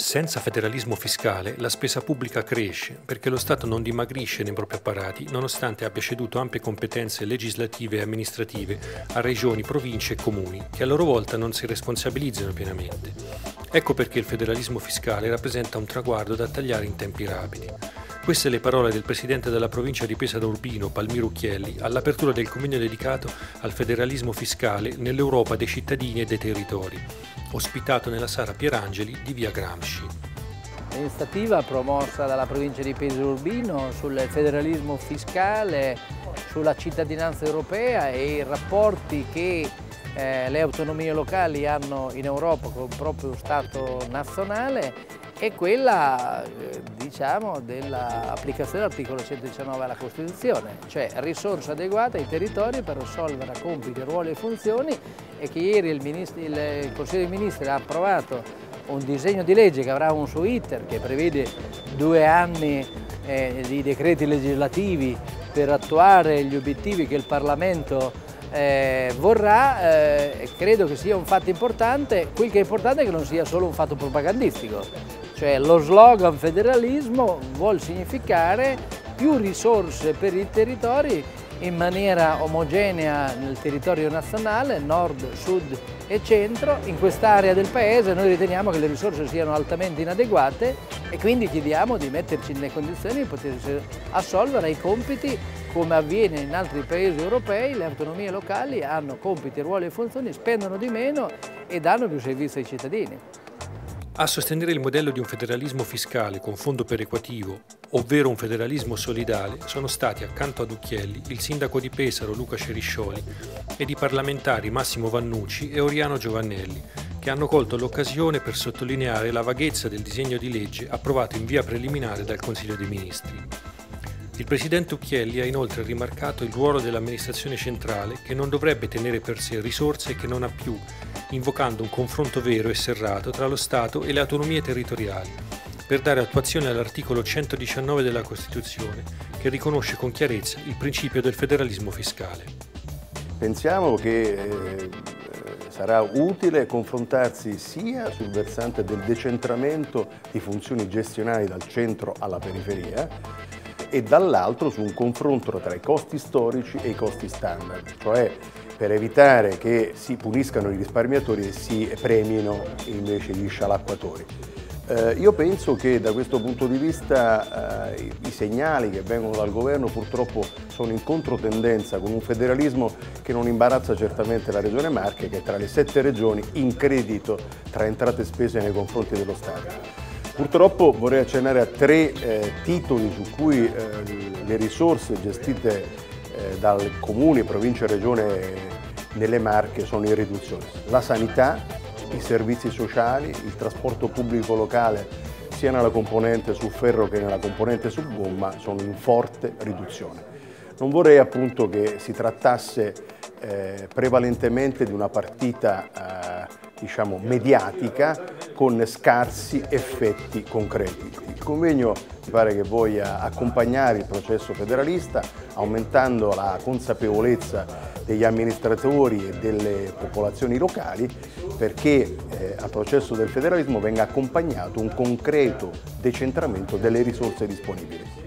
Senza federalismo fiscale la spesa pubblica cresce perché lo Stato non dimagrisce nei propri apparati nonostante abbia ceduto ampie competenze legislative e amministrative a regioni, province e comuni che a loro volta non si responsabilizzano pienamente. Ecco perché il federalismo fiscale rappresenta un traguardo da tagliare in tempi rapidi. Queste le parole del presidente della provincia di Pesaro Urbino, Palmiro Uchelli, all'apertura del convegno dedicato al federalismo fiscale nell'Europa dei cittadini e dei territori, ospitato nella Sala Pierangeli di via Gramsci. L'iniziativa promossa dalla provincia di Pesaro Urbino sul federalismo fiscale, sulla cittadinanza europea e i rapporti che le autonomie locali hanno in Europa con il proprio Stato nazionale è quella diciamo, dell'applicazione dell'articolo 119 alla Costituzione, cioè risorse adeguate ai territori per risolvere compiti, ruoli e funzioni, e che ieri il Consiglio dei Ministri ha approvato un disegno di legge che avrà un suo iter che prevede 2 anni di decreti legislativi per attuare gli obiettivi che il Parlamento vorrà. Credo che sia un fatto importante. Quel che è importante è che non sia solo un fatto propagandistico, cioè lo slogan federalismo vuol significare più risorse per i territori in maniera omogenea nel territorio nazionale, nord, sud e centro. In quest'area del paese noi riteniamo che le risorse siano altamente inadeguate e quindi chiediamo di metterci nelle condizioni di poter assolvere ai compiti come avviene in altri paesi europei. Le autonomie locali hanno compiti, ruoli e funzioni, spendono di meno e danno più servizi ai cittadini. A sostenere il modello di un federalismo fiscale con fondo perequativo, ovvero un federalismo solidale, sono stati accanto ad Uchelli il sindaco di Pesaro Luca Ceriscioli ed i parlamentari Massimo Vannucci e Oriano Giovannelli, che hanno colto l'occasione per sottolineare la vaghezza del disegno di legge approvato in via preliminare dal Consiglio dei Ministri. Il presidente Uchelli ha inoltre rimarcato il ruolo dell'amministrazione centrale che non dovrebbe tenere per sé risorse che non ha più, invocando un confronto vero e serrato tra lo Stato e le autonomie territoriali, per dare attuazione all'articolo 119 della Costituzione, che riconosce con chiarezza il principio del federalismo fiscale. Pensiamo che sarà utile confrontarsi sia sul versante del decentramento di funzioni gestionali dal centro alla periferia e dall'altro su un confronto tra i costi storici e i costi standard, cioè per evitare che si puniscano i risparmiatori e si premino invece gli scialacquatori. Io penso che da questo punto di vista i segnali che vengono dal governo purtroppo sono in controtendenza con un federalismo che non imbarazza certamente la Regione Marche, che è tra le 7 regioni in credito tra entrate e spese nei confronti dello Stato. Purtroppo vorrei accennare a 3 titoli su cui le risorse gestite dal Comune, Provincia e Regione nelle Marche sono in riduzione. La sanità, i servizi sociali, il trasporto pubblico locale sia nella componente su ferro che nella componente su gomma sono in forte riduzione. Non vorrei appunto che si trattasse prevalentemente di una partita diciamo mediatica con scarsi effetti concreti. Il convegno mi pare che voglia accompagnare il processo federalista aumentando la consapevolezza degli amministratori e delle popolazioni locali perché al processo del federalismo venga accompagnato un concreto decentramento delle risorse disponibili.